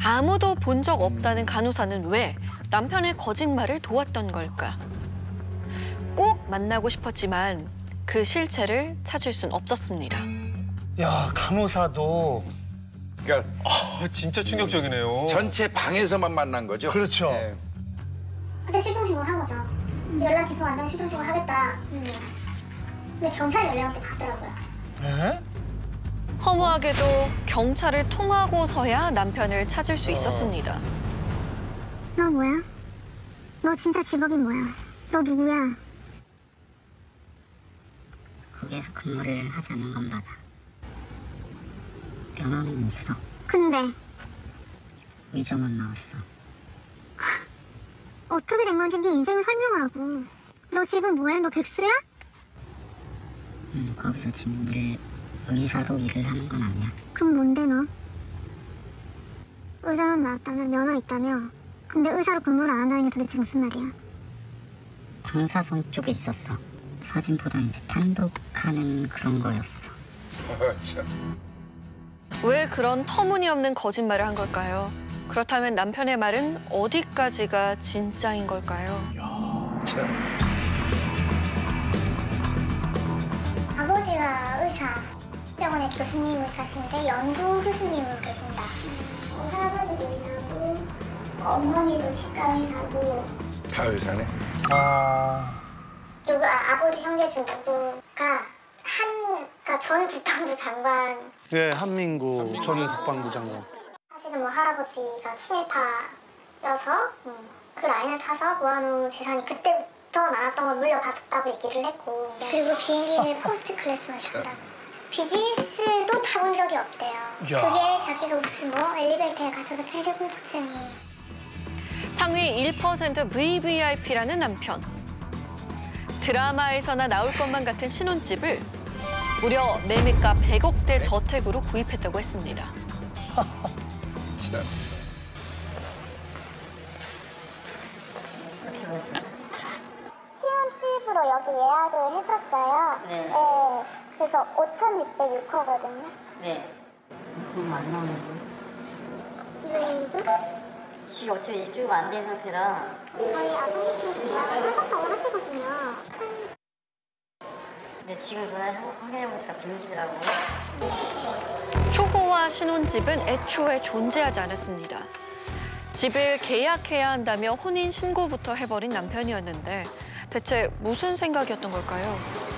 아무도 본 적 없다는 간호사는 왜 남편의 거짓말을 도왔던 걸까? 꼭 만나고 싶었지만 그 실체를 찾을 순 없었습니다. 야, 간호사도. 그러니까 진짜 충격적이네요. 전체 방에서만 만난 거죠? 그렇죠. 네. 그때 실종신고를 한 거죠. 연락 계속 안 되면 실종신고를 하겠다. 근데 경찰이 연락을 또 받더라고요. 에? 허무하게도 경찰을 통하고서야 남편을 찾을 수 있었습니다. 너 뭐야? 너 진짜 직업이 뭐야? 너 누구야? 거기에서 근무를 하지 않는 건 맞아. 면허는 있어. 근데 위조만 나왔어. 어떻게 된 건지 네 인생을 설명하라고. 너 지금 뭐해? 너 백수야? 거기서 지금 의사로 일을 하는 건 아니야. 그럼 뭔데 너? 의사는 나왔다며 면허 있다며. 근데 의사로 근무를 안 한다는 게 도대체 무슨 말이야? 방사선 쪽에 있었어. 사진보다 이제 판독하는 그런 거였어. 참. 왜 그런 터무니없는 거짓말을 한 걸까요? 그렇다면 남편의 말은 어디까지가 진짜인 걸까요? 참. 아버지가 의사, 병원의 교수님 의사신데 연구 교수님으로 계신다. 할아버지도 의사고, 어머니도 치과 의사고. 다 의사네. 아버지 형제 중 누구가 그러니까 전 국방부 장관. 네, 한민구 전 국방부 장관. 사실은 뭐 할아버지가 친일파여서 그 라인을 타서 모아놓은 재산이 그때부터 많았던 걸 물려받았다고 얘기를 했고, 그리고 비행기는 퍼스트 클래스만 탔다고. 비즈니스도 타본 적이 없대요. 그게 자기가 무슨 뭐 엘리베이터에 갇혀서 폐쇄 공포증이. 상위 1% VVIP라는 남편. 드라마에서나 나올 것만 같은 신혼집을 무려 매매가 100억대 저택으로 구입했다고 했습니다. 참. 신혼집으로 여기 예약을 했었어요. 네. 그래서 5,606호거든요. 네. 너무 안 나오는데. 이분도 지금 어차피 일주가 안 된 상태라. 저희 아버님께서 예약을 하셨다고 하시거든요. 근데 지금 전화 확인해보니까 빈집이라고. 초호화 신혼집은 애초에 존재하지 않았습니다. 집을 계약해야 한다며 혼인신고부터 해버린 남편이었는데 대체 무슨 생각이었던 걸까요?